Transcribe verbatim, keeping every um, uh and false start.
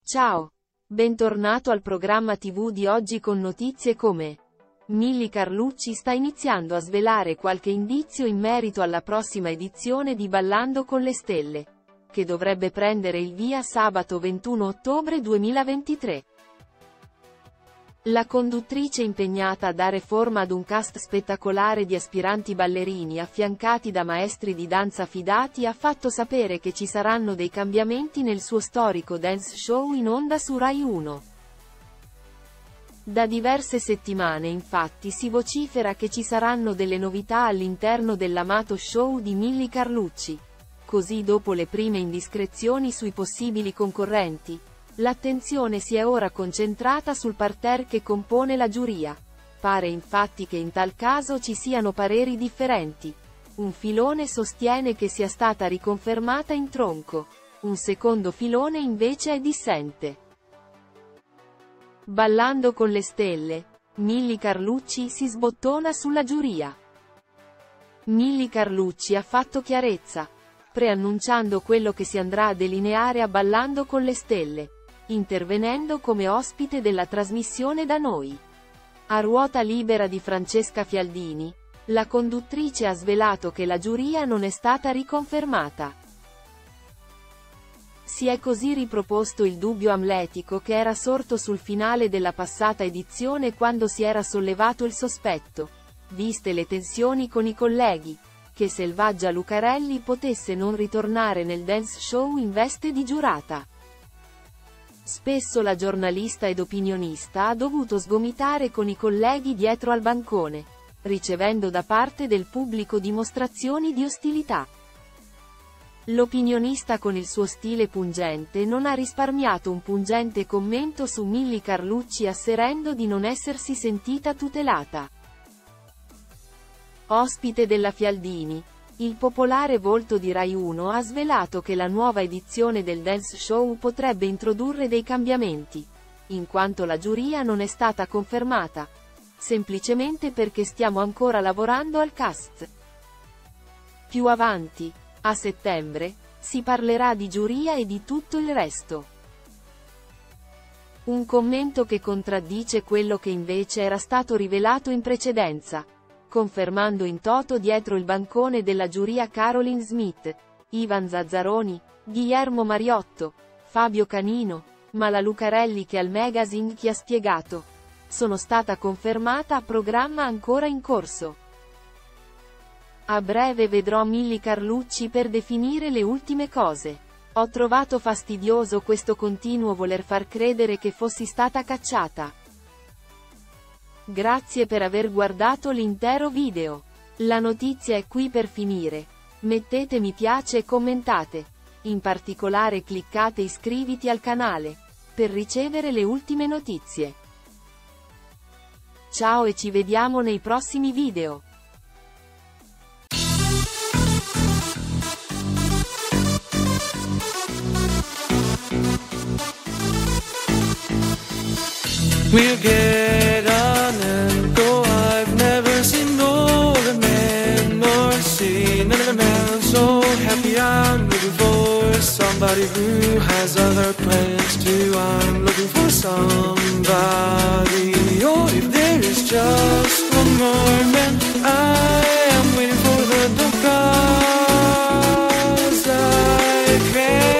Ciao! Bentornato al programma tivù di oggi con notizie come Milly Carlucci sta iniziando a svelare qualche indizio in merito alla prossima edizione di Ballando con le Stelle, che dovrebbe prendere il via sabato ventuno ottobre duemilaventitré. La conduttrice impegnata a dare forma ad un cast spettacolare di aspiranti ballerini affiancati da maestri di danza fidati ha fatto sapere che ci saranno dei cambiamenti nel suo storico dance show in onda su Rai uno. Da diverse settimane infatti si vocifera che ci saranno delle novità all'interno dell'amato show di Milly Carlucci. Così dopo le prime indiscrezioni sui possibili concorrenti, l'attenzione si è ora concentrata sul parterre che compone la giuria. Pare infatti che in tal caso ci siano pareri differenti. Un filone sostiene che sia stata riconfermata in tronco. Un secondo filone invece è dissente. Ballando con le stelle, Milly Carlucci si sbottona sulla giuria. Milly Carlucci ha fatto chiarezza, preannunciando quello che si andrà a delineare a Ballando con le Stelle, intervenendo come ospite della trasmissione da noi. A ruota libera di Francesca Fialdini, la conduttrice ha svelato che la giuria non è stata riconfermata. Si è così riproposto il dubbio amletico che era sorto sul finale della passata edizione quando si era sollevato il sospetto, viste le tensioni con i colleghi, che Selvaggia Lucarelli potesse non ritornare nel dance show in veste di giurata. Spesso la giornalista ed opinionista ha dovuto sgomitare con i colleghi dietro al bancone, ricevendo da parte del pubblico dimostrazioni di ostilità. L'opinionista con il suo stile pungente non ha risparmiato un pungente commento su Milly Carlucci asserendo di non essersi sentita tutelata. Ospite della Fialdini, il popolare volto di Rai uno ha svelato che la nuova edizione del dance show potrebbe introdurre dei cambiamenti, in quanto la giuria non è stata confermata, semplicemente perché stiamo ancora lavorando al cast. Più avanti, a settembre, si parlerà di giuria e di tutto il resto. Un commento che contraddice quello che invece era stato rivelato in precedenza, confermando in toto dietro il bancone della giuria Caroline Smith, Ivan Zazzaroni, Guillermo Mariotto, Fabio Canino, ma la Lucarelli che al magazine Chi ha spiegato: sono stata confermata a programma ancora in corso. A breve vedrò Milly Carlucci per definire le ultime cose. Ho trovato fastidioso questo continuo voler far credere che fossi stata cacciata. Grazie per aver guardato l'intero video. La notizia è qui per finire. Mettete mi piace e commentate. In particolare cliccate iscriviti al canale, per ricevere le ultime notizie. Ciao e ci vediamo nei prossimi video. We'll get on and go. I've never seen older men nor seen another man so happy. I'm looking for somebody who has other plans too. I'm looking for somebody. Oh, if there is just one more man, I am waiting for the door, 'cause I can't